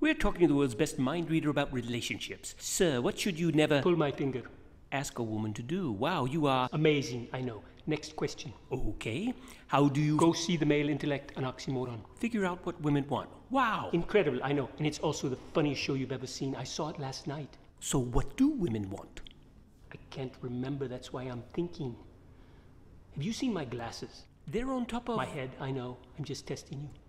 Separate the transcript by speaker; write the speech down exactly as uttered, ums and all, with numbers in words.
Speaker 1: We're talking to the world's best mind reader about relationships. Sir, what should you never
Speaker 2: Pull my finger.
Speaker 1: ask a woman to do? Wow, you are...
Speaker 2: Amazing, I know. Next question.
Speaker 1: Okay. How do you...
Speaker 2: Go see the male intellect, an oxymoron.
Speaker 1: Figure out what women want. Wow.
Speaker 2: Incredible, I know. And it's also the funniest show you've ever seen. I saw it last night.
Speaker 1: So what do women want?
Speaker 2: I can't remember, that's why I'm thinking. Have you seen my glasses?
Speaker 1: They're on top of...
Speaker 2: My head, I know. I'm just testing you.